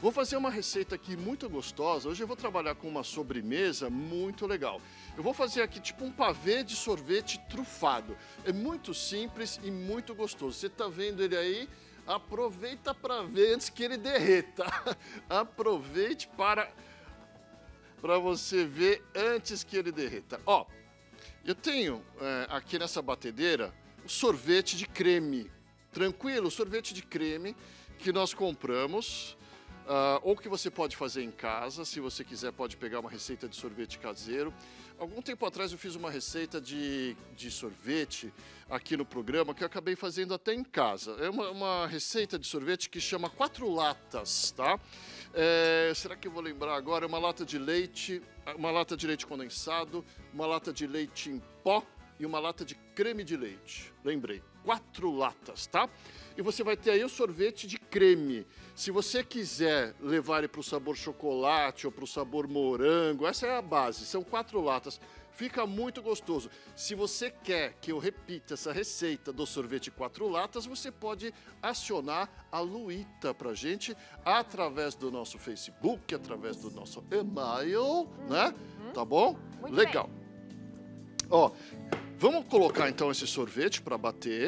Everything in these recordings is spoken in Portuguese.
Vou fazer uma receita aqui muito gostosa. Hoje eu vou trabalhar com uma sobremesa muito legal. Eu vou fazer aqui tipo um pavê de sorvete trufado. É muito simples e muito gostoso. Você tá vendo ele aí? Aproveita para ver antes que ele derreta. Aproveite para você ver antes que ele derreta. Ó, eu tenho aqui nessa batedeira o sorvete de creme. Tranquilo? Sorvete de creme que nós compramos. Ou que você pode fazer em casa, se você quiser pode pegar uma receita de sorvete caseiro. Algum tempo atrás eu fiz uma receita de sorvete aqui no programa que eu acabei fazendo até em casa. É uma receita de sorvete que chama 4 latas, tá? Será que eu vou lembrar agora? Uma lata de leite condensado, uma lata de leite em pó e uma lata de creme de leite. Lembrei, 4 latas, tá? E você vai ter aí o sorvete de creme. Se você quiser levar ele para o sabor chocolate ou para o sabor morango, essa é a base, são 4 latas. Fica muito gostoso. Se você quer que eu repita essa receita do sorvete 4 latas, você pode acionar a Luíta pra gente através do nosso Facebook, através do nosso e-mail, né? Tá bom? Muito legal. Bem. Ó, vamos colocar então esse sorvete para bater.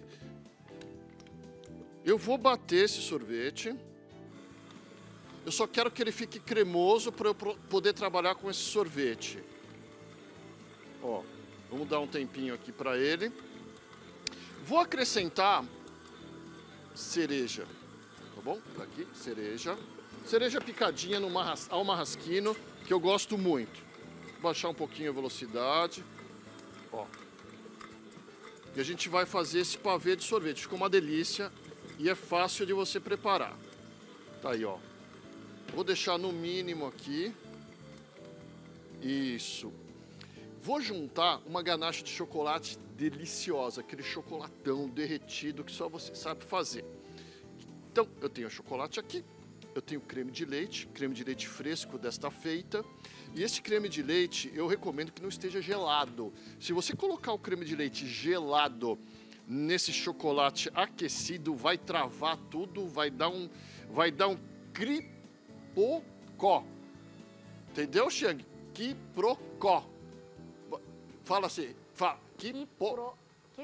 Eu vou bater esse sorvete. Eu só quero que ele fique cremoso para eu poder trabalhar com esse sorvete. Ó, vamos dar um tempinho aqui para ele. Vou acrescentar cereja, tá bom? Tá aqui, cereja. Cereja picadinha ao marrasquino, que eu gosto muito. Vou baixar um pouquinho a velocidade. Ó. E a gente vai fazer esse pavê de sorvete. Ficou uma delícia. E é fácil de você preparar. Tá aí, ó. Vou deixar no mínimo aqui. Isso. Vou juntar uma ganache de chocolate deliciosa, aquele chocolatão derretido que só você sabe fazer. Então, eu tenho o chocolate aqui, eu tenho creme de leite fresco desta feita. E esse creme de leite, eu recomendo que não esteja gelado. Se você colocar o creme de leite gelado nesse chocolate aquecido, vai travar tudo, vai dar um cripocó. Entendeu, Xiang? Quiprocó. Fala assim, fala. Quiprocó.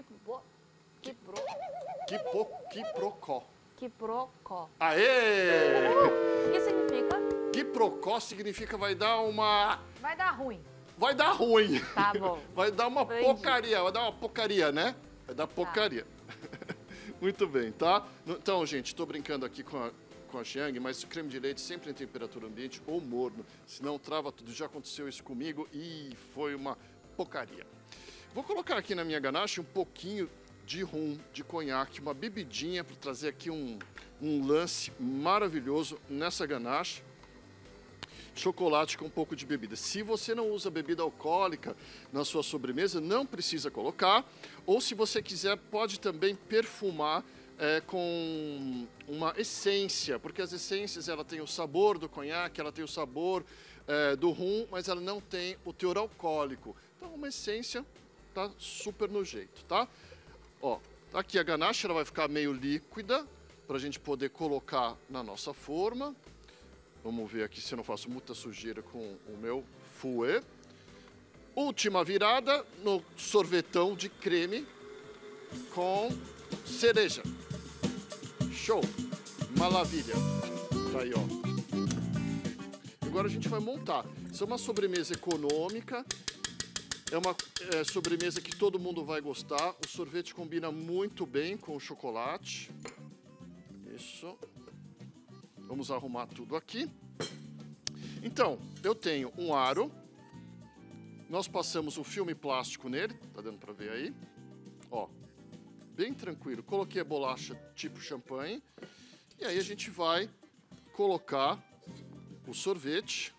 Quiprocó. Aê! O que significa? Quiprocó significa vai dar uma... Vai dar ruim. Vai dar ruim. Tá bom. Vai dar uma Entendi. porcaria, vai dar uma porcaria, né? Vai dar porcaria. Muito bem, tá? Então, gente, estou brincando aqui com a Xiang, mas o creme de leite sempre em temperatura ambiente ou morno, senão trava tudo. Já aconteceu isso comigo e foi uma porcaria. Vou colocar aqui na minha ganache um pouquinho de rum, de conhaque, uma bebidinha para trazer aqui um lance maravilhoso nessa ganache. Chocolate com um pouco de bebida. Se você não usa bebida alcoólica na sua sobremesa, não precisa colocar. Ou se você quiser, pode também perfumar com uma essência, porque as essências ela tem o sabor do conhaque, ela tem o sabor do rum, mas ela não tem o teor alcoólico. Então uma essência tá super no jeito, tá? Ó, aqui a ganache ela vai ficar meio líquida para a gente poder colocar na nossa forma. Vamos ver aqui se eu não faço muita sujeira com o meu fouet. Última virada no sorvetão de creme com cereja. Show! Maravilha! Tá aí, ó. Agora a gente vai montar. Isso é uma sobremesa econômica. É uma sobremesa que todo mundo vai gostar. O sorvete combina muito bem com o chocolate. Isso. Vamos arrumar tudo aqui. Então, eu tenho um aro. Nós passamos um filme plástico nele. Tá dando para ver aí? Ó, bem tranquilo. Coloquei a bolacha tipo champanhe. E aí a gente vai colocar o sorvete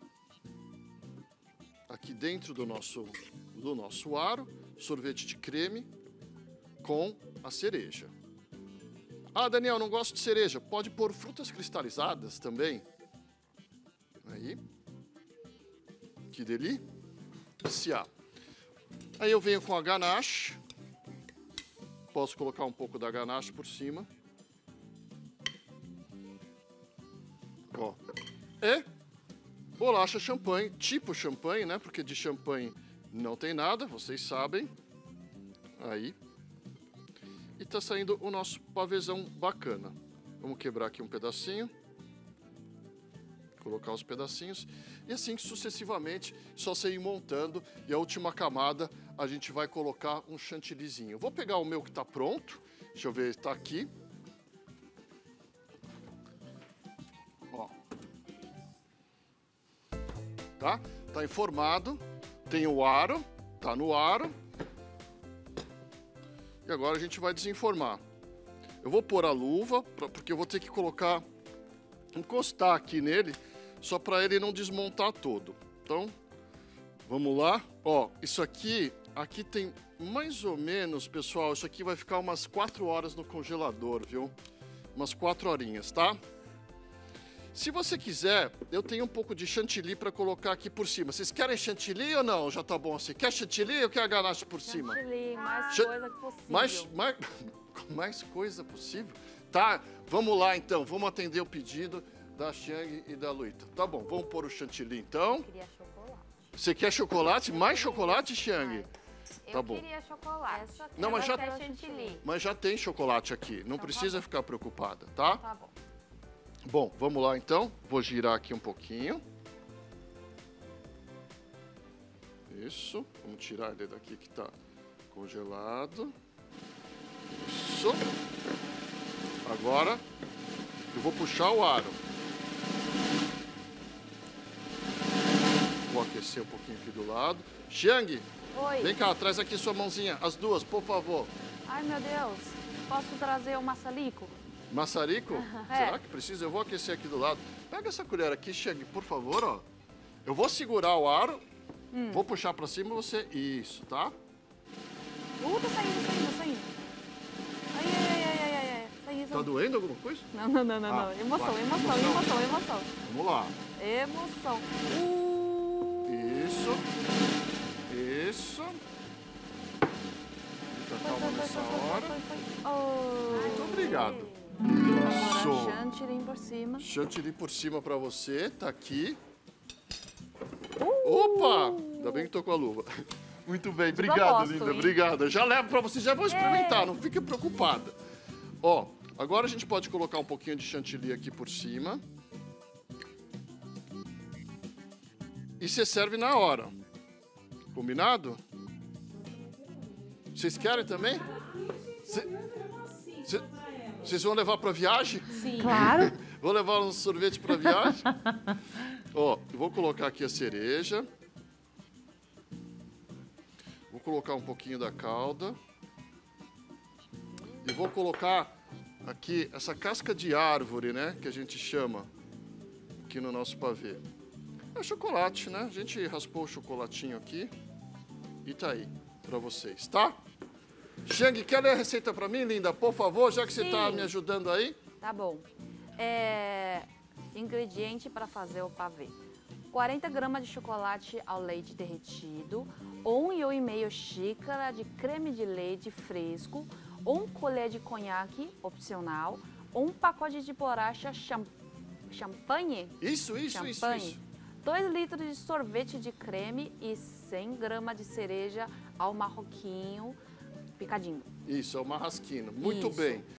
aqui dentro do nosso aro. Sorvete de creme com a cereja. Ah, Daniel, não gosto de cereja. Pode pôr frutas cristalizadas também. Aí. Que delícia. Aí eu venho com a ganache. Posso colocar um pouco da ganache por cima. Ó. E bolacha champanhe, tipo champanhe, né? Porque de champanhe não tem nada, vocês sabem. Aí. E tá saindo o nosso pavêzão bacana. Vamos quebrar aqui um pedacinho. Colocar os pedacinhos. E assim sucessivamente, só você ir montando. E a última camada, a gente vai colocar um chantillyzinho. Vou pegar o meu que tá pronto. Deixa eu ver, tá aqui. Ó. Tá? Tá informado. Tem o aro. Tá no aro. E agora a gente vai desenformar. Eu vou pôr a luva, porque eu vou ter que colocar, encostar aqui nele, só para ele não desmontar todo. Então, vamos lá. Ó, isso aqui tem mais ou menos, pessoal, isso aqui vai ficar umas 4 horas no congelador, viu? Umas 4 horinhas, tá? Se você quiser, eu tenho um pouco de chantilly para colocar aqui por cima. Vocês querem chantilly ou não? Já tá bom assim. Quer chantilly ou quer ganache por cima? Chantilly, mais coisa possível. Mais coisa possível? Tá, vamos lá então. Vamos atender o pedido da Xiang e da Luíta. Tá bom, vamos pôr o chantilly então. Eu queria chocolate. Você quer chocolate? Mais chocolate, Xiang? Tá bom. Eu queria chocolate. Essa Não, mas já, chantilly. mas já tem chocolate aqui. Não Então, precisa tá ficar preocupada, tá? Tá bom. Bom, vamos lá então. Vou girar aqui um pouquinho. Isso. Vamos tirar ele daqui que está congelado. Isso. Agora eu vou puxar o aro. Vou aquecer um pouquinho aqui do lado. Xiang, Oi. vem cá, traz aqui sua mãozinha. As duas, por favor. Ai, meu Deus. Posso trazer o maçarico? Maçarico? É. Será que precisa? Eu vou aquecer aqui do lado. Pega essa colher aqui, Xiang, por favor, ó. Eu vou segurar o aro, vou puxar pra cima e você... Isso, tá? Tá saindo. Ai. Saindo. Tá doendo alguma coisa? Não. Ah, Emoção. vai. Vamos lá. Emoção. Isso. Fica calma nessa hora. Muito obrigado. Isso. Agora chantilly por cima. Chantilly por cima pra você, tá aqui. Opa! Ainda bem que tô com a luva. Muito bem, obrigado, propósito, linda, hein? obrigado. Já levo pra você, já vou experimentar, não fique preocupada. Ó, agora a gente pode colocar um pouquinho de chantilly aqui por cima. E você serve na hora. Combinado? Vocês querem também? Vocês vão levar pra viagem? Sim. Claro. Vou levar um sorvete pra viagem? Ó, eu vou colocar aqui a cereja. Vou colocar um pouquinho da calda. E vou colocar aqui essa casca de árvore, né? Que a gente chama aqui no nosso pavê. É chocolate, né? A gente raspou o chocolatinho aqui. E tá aí pra vocês, tá? Xiang, quer ler a receita pra mim, linda? Por favor, já que você tá me ajudando aí. Tá bom. Ingrediente para fazer o pavê. 40 gramas de chocolate ao leite derretido, 1,5 xícara de creme de leite fresco, 1 colher de conhaque, opcional, 1 pacote de bolacha champanhe. Isso. 2 litros de sorvete de creme e 100 gramas de cereja ao marroquinho picadinho. Isso, é o marrasquino. Muito Isso. bem.